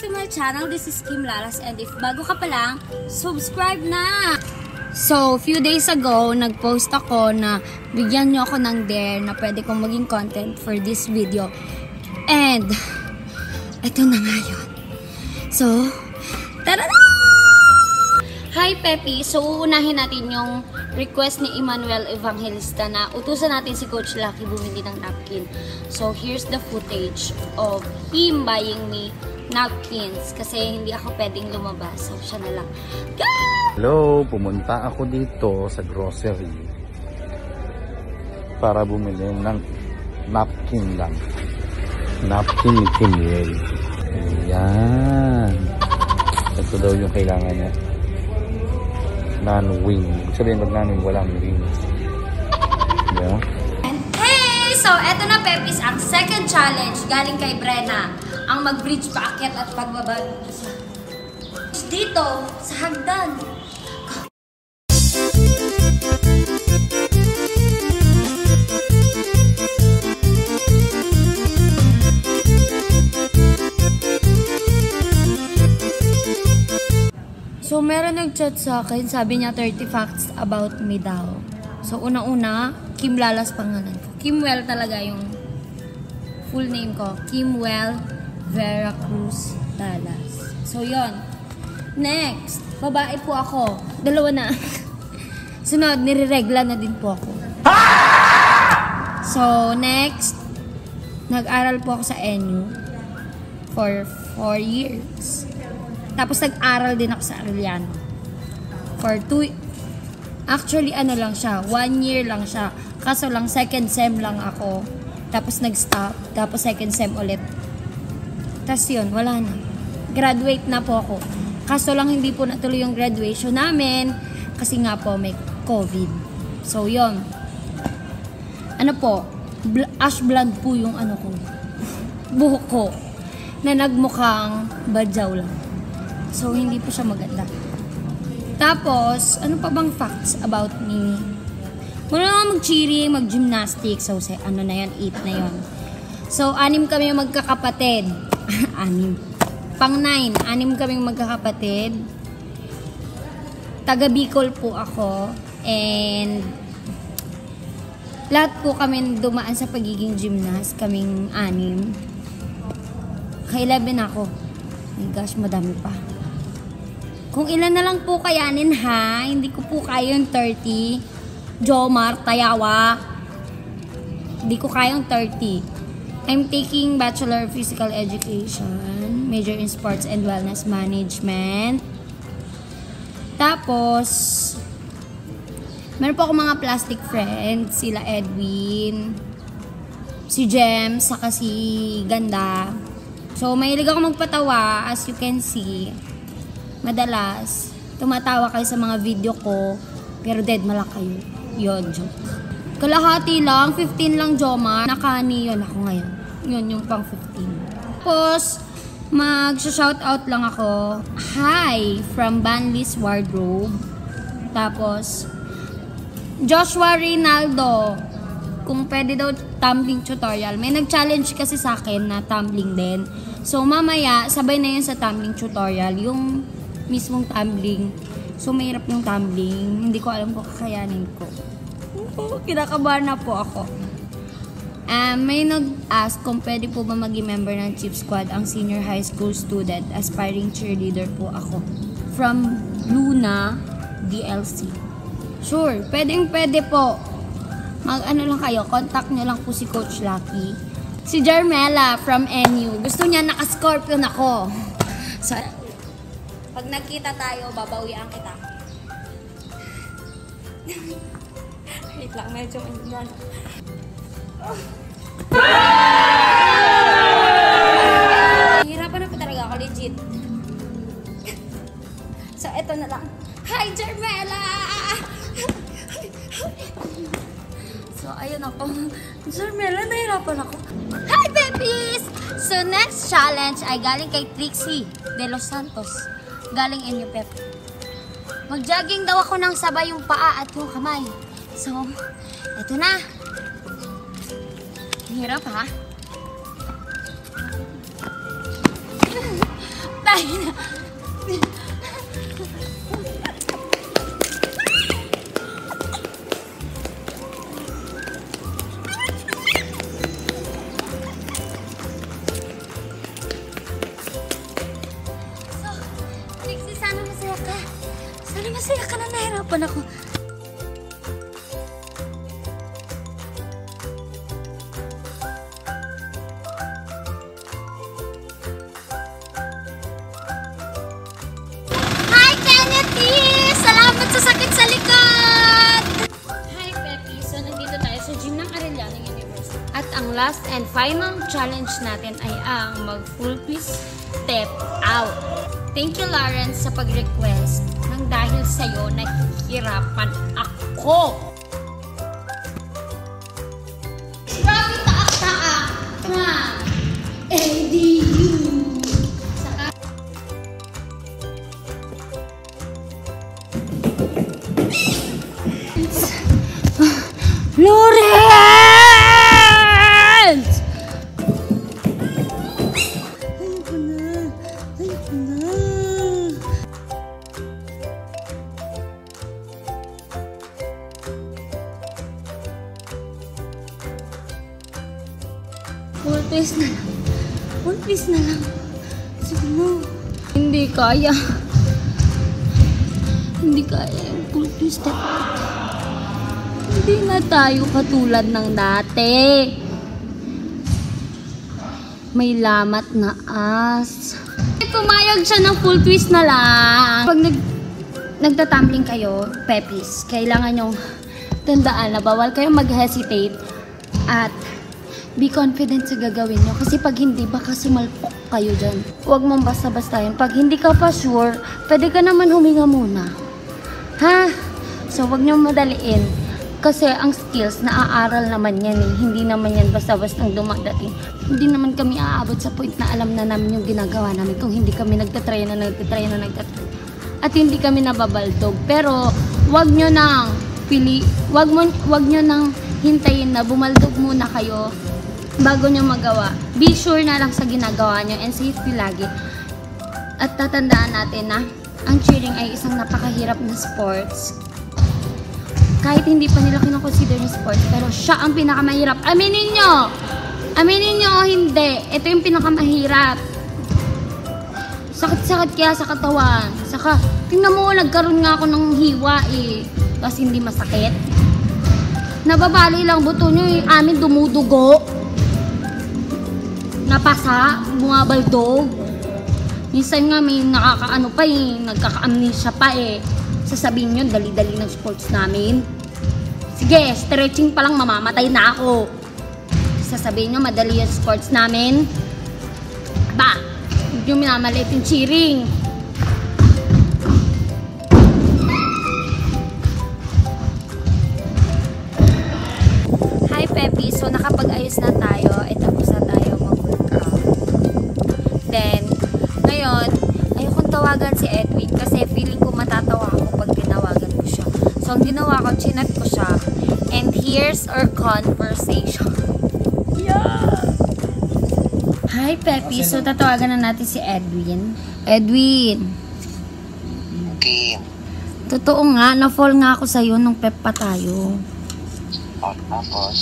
to my channel. This is Kim Lalas, and if bago ka pa lang, subscribe na! So, few days ago, nag-post ako na bigyan nyo ako ng dare na pwede kong maging content for this video. And, ito na nga yun. So, tara na! Hi Pepi! So, uunahin natin yung request ni Emmanuel Evangelista na utusan natin si Coach Lucky bumili ng napkin. So, here's the footage of him buying me napkins kasi hindi ako pwedeng lumabas. So, siya na lang. Go! Hello! Pumunta ako dito sa grocery para bumili ng napkin lang. Napkin ni Kimwell. Ayan. Ito daw yung kailangan niya. Non-wing. Sabihin pag non-wing, walang wings. Yeah. And hey! So, eto na Pepis, ang second challenge galing kay Brenna. Ang mag-bridge paakyat at pagbaba dito sa hagdan. So, meron nag-chat sa akin, sabi niya 30 facts about me daw. So, una-una, Kim Lalas pangalan ko. Kimwell talaga yung full name ko. Kimwell Vera Cruz Lalas. So, yon. Next, babae po ako. Dalawa na. Sunod, nireregla na din po ako. So, next, nag-aral po ako sa NU for 4 years. Tapos nag-aral din ako sa Arellano. For 2... Actually, ano lang siya. 1 year lang siya. Kaso lang, second sem lang ako. Tapos nag-stop. Tapos second sem ulit. Tapos yun, wala na. Graduate na po ako. Kaso lang, hindi po natuloy yung graduation namin. Kasi nga po, may COVID. So, yun. Ano po? Ash blonde po yung ano ko. Buhok ko. Na nagmukhang badyaw lang. So, hindi po siya maganda. Tapos, ano pa bang facts about me? Muna lang mag-cheering, mag-gymnastics. So, ano na yan? 8 na yon. So, 6 kami magkakapatid. 6. Pang 9. 6 kami magkakapatid. Taga Bicol po ako. And, lahat po kami dumaan sa pagiging gymnast. Kaming 6. Ka-11 ako. Oh my gosh, madami pa. Kung ilan na lang po kayanin ha, hindi ko po kaya yung 30. Jomar, Tayawa. Hindi ko kaya yung 30. I'm taking Bachelor of Physical Education, major in Sports and Wellness Management. Tapos, meron po ako mga plastic friends, sila Edwin, si Jem, saka si Ganda. So, mahilig ako magpatawa, as you can see. Madalas, tumatawa kayo sa mga video ko, pero dead malak kayo. Yun, joke. Kalahati lang, 15 lang, Joma. Nakani yun ako ngayon. Yun, yung pang 15. Tapos, mag-shoutout lang ako. Hi, from Banlis Wardrobe. Tapos, Joshua Rinaldo. Kung pwede daw tumbling tutorial. May nag-challenge kasi sa akin na tumbling din. So, mamaya, sabay na yun sa tumbling tutorial. Yung mismong tumbling. So, mahirap yung tumbling. Hindi ko alam kung kakayanin ko. Kinakabahan na po ako. May nag-ask kung pwede po ba maging member ng Chief Squad ang senior high school student. Aspiring cheerleader po ako. From Luna, DLC. Sure, pwede po. Mag-ano lang kayo, contact nyo lang po si Coach Lucky. Si Jarmela from NU. Gusto niya naka-scorpion ako. So, pag nagkita tayo, babawian kita. Wait lang, medyo maingan. Hirapan na po talaga ako, legit. So, eto na lang. Hi, Jarmela! So, ayun ako. Jarmela, nahirapan ako. Hi, babies! So, next challenge ay galing kay Trixie de Los Santos. Galing inyo, Pep. Mag-jogging daw ako ng sabay yung paa at yung kamay. So, eto na. Hirap, ha? tayo na. Sana masaya ka. Sana masaya ka na, nahirapan ako. Hi, Kennedy! Salamat sa sakit sa likod! Hi, Peppy. So, nandito tayo sa gym ng Arellano University. At ang last and final challenge natin ay ang mag-full twist step out. Thank you, Lawrence, sa pag-request. Nang dahil sa'yo, nahihirapan ako. Grabe, taas-taas. From ADU. Saka... Lawrence! Full twist na lang. Full twist na lang. Sige mo. Hindi kaya. Hindi kaya yung full twist step out. Hindi na tayo katulad ng dati. May lamat na as. Pumayag siya ng full twist na lang. Pag nagtatumbling kayo, Pepis, kailangan nyong tandaan na bawal kayong mag-hesitate at be confident sa gagawin nyo. Kasi pag hindi, baka sumalpok kayo dyan. Huwag mong basta-bastahin. Pag hindi ka pa sure, pwede ka naman huminga muna. Ha? So, huwag nyo madaliin. Kasi ang skills, naaaral naman yan eh. Hindi naman yan basta-bastang dumadating. Hindi naman kami aabot sa point na alam na namin yung ginagawa namin kung hindi kami nagtatry na. At hindi kami nababaldog. Pero, huwag nyo nang huwag nyo nang hintayin na bumaldog muna kayo bago nyo magawa. Be sure na lang sa ginagawa nyo and safety lagi. At tatandaan natin na ang cheering ay isang napakahirap na sports. Kahit hindi pa nila kinoconsider yung sports, pero siya ang pinakamahirap. Aminin nyo! Aminin nyo o hindi. Ito yung pinakamahirap. Sakit-sakit kaya sa katawan. Saka, tingnan mo, nagkaroon nga ako ng hiwa eh. Tapos hindi masakit. Nababali lang buto nyo eh. Amin dumudugo. Napasa, bumabaldog. Minsan nga may nakakaano pa eh, nagkaka-amnesia pa eh. Sasabihin nyo, dali-dali ng sports namin. Sige, stretching pa lang mamamatay na ako. Sasabihin nyo, madali yung sports namin. Ba, hindi nyo minamalit yung cheering. Hi Peppy, so nakapag-ayos na tayo. Tapos na tayo mag-workout. Then, ngayon, ayokong tawagan si Edwin kasi feeling ko matatawa ako pag tinawagan ko siya. So, ang ginawa ko, chinat ko siya. And here's our conversation. Yeah! Hi Peppy, so tatawagan na natin si Edwin. Edwin! Okay. Totoo nga, na-fall nga ako sa'yo nung pep pa tayo. Tapos?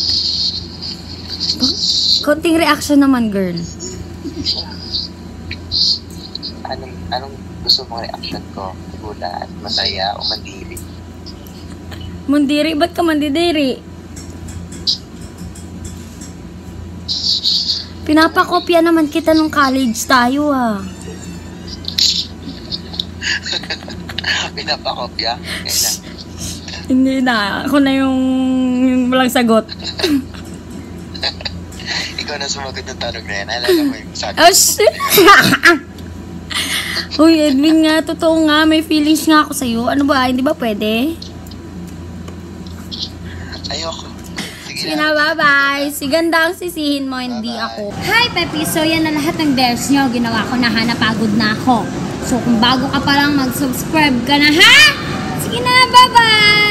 Konting reaction naman, girl. Anong gusto mong reaction ko? Gulat, masaya, o mandiri? Mandiri? Ba't ka mandidiri? Pinapakopya naman kita nung college tayo ah. Pinapakopya? Kailan? Hindi na. Ako na yung walang sagot. Ikaw na sumagot ng tanong na yan. Alala mo yung sagot. Oh, shit! Uy, Edwin nga. Totoo nga. May feelings nga ako sa'yo. Ano ba? Hindi ba pwede? Ayoko. Sige na, bye-bye. Si ganda ang sisihin mo, hindi ako. Hi, Peppy. So, yan na lahat ng bears nyo. Ginawa ko na ha. Napagod na ako. So, kung bago ka pa lang, mag-subscribe ka na, ha? Sige na, bye-bye!